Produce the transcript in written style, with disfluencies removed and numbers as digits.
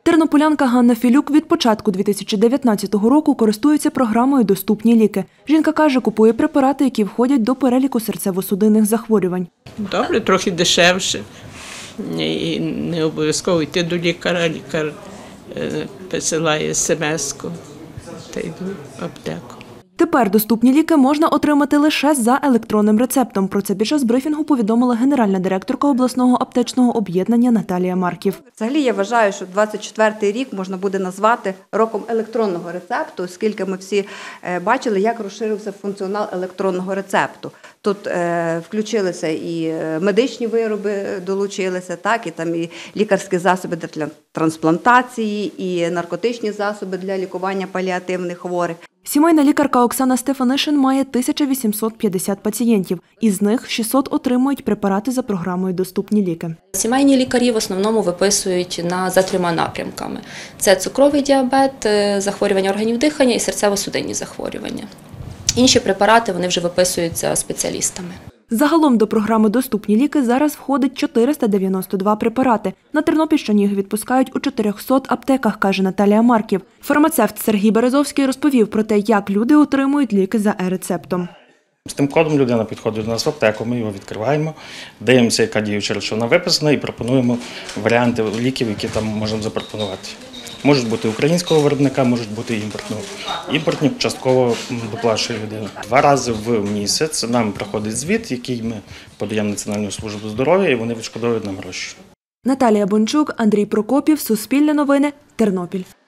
Тернополянка Ганна Філюк від початку 2019 року користується програмою «Доступні ліки». Жінка каже, купує препарати, які входять до переліку серцево-судинних захворювань. Добре, трохи дешевше. І не обов'язково йти до лікаря. Лікар посилає смс-ку та йду в аптеку. Тепер доступні ліки можна отримати лише за електронним рецептом. Про це під час брифінгу повідомила генеральна директорка обласного аптечного об'єднання Наталія Марків. Взагалі я вважаю, що 24-й рік можна буде назвати роком електронного рецепту, оскільки ми всі бачили, як розширився функціонал електронного рецепту. Тут включилися і медичні вироби долучилися, так, і там і лікарські засоби для трансплантації, і наркотичні засоби для лікування паліативних хворих. Сімейна лікарка Оксана Стефанишин має 1850 пацієнтів. Із них 600 отримують препарати за програмою «Доступні ліки». Сімейні лікарі в основному виписують за 3 напрямками. Це цукровий діабет, захворювання органів дихання і серцево-судинні захворювання. Інші препарати вони вже виписуються спеціалістами. Загалом до програми «Доступні ліки» зараз входить 492 препарати. На Тернопільщині їх відпускають у 400 аптеках, каже Наталія Марків. Фармацевт Сергій Березовський розповів про те, як люди отримують ліки за е-рецептом. З тим кодом людина підходить до нас в аптеку, ми його відкриваємо, дивимося, яка діюча речовина виписана і пропонуємо варіанти ліків, які там можемо запропонувати. Можуть бути українського виробника, можуть бути імпортного. Імпортні частково доплачує людина. 2 рази в місяць нам приходить звіт, який ми подаємо Національну службу здоров'я, і вони відшкодовують нам гроші. Наталія Бончук, Андрій Прокопів, Суспільне новини, Тернопіль.